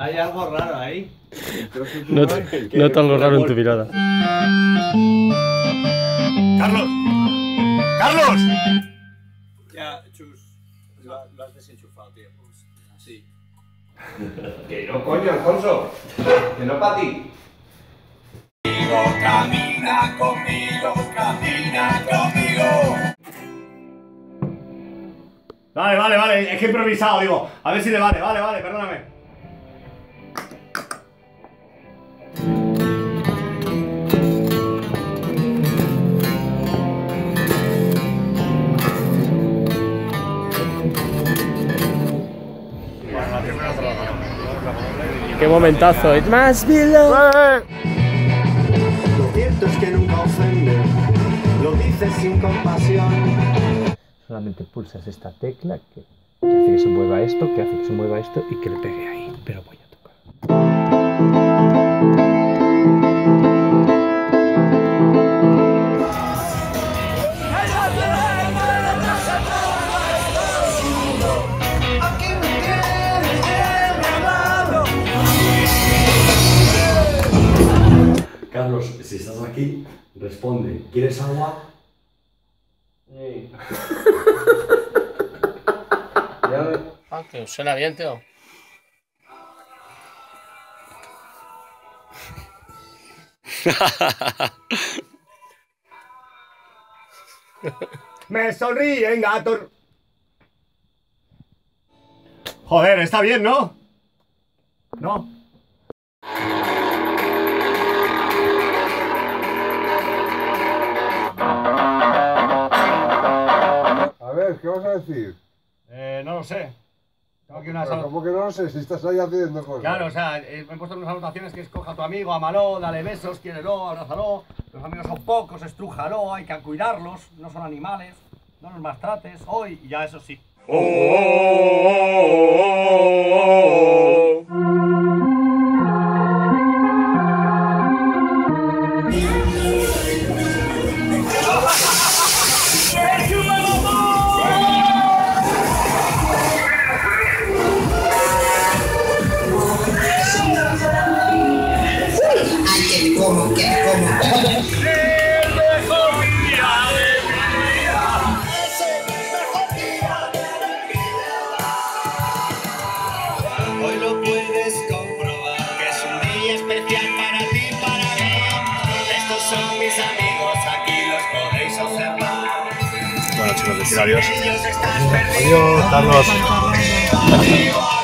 Hay algo raro ahí. Noto algo raro en tu mirada. ¡Carlos! ¡Carlos! Ya, Chus, lo has desenchufado, tío. Así. Que no, coño, Alfonso. Que no para ti. Camina conmigo, camina conmigo. Vale, es que he improvisado, digo. A ver si le vale, perdóname. ¡Qué momentazo! ¡It must be love! Lo cierto es que nunca ofende, lo dices sin compasión. Solamente pulsas esta tecla que hace que se mueva esto, que hace que se mueva esto y que le pegue ahí. Pero voy a tocar. Carlos, si estás aquí, responde. ¿Quieres agua? Sí. Ah, que suena bien, tío. Me sonríen, gatos. Joder, está bien, ¿no? ¿No? A ver, ¿qué vas a decir? No lo sé. Tengo aquí unas... Pero ¿cómo que no lo sé? Si estás ahí haciendo cosas. Claro, o sea, me he puesto unas anotaciones que escoja a tu amigo, ámalo, dale besos, quiérelo, abrázalo. Los amigos son pocos, estrújalo, hay que cuidarlos, no son animales, no los maltrates, hoy, y ya eso sí. Hoy lo puedes comprobar, que es un día especial para ti, para mí. Estos son mis amigos, aquí los podéis observar. Bueno, chicos, decir adiós. Ellos están perdidos. Adiós, Carlos.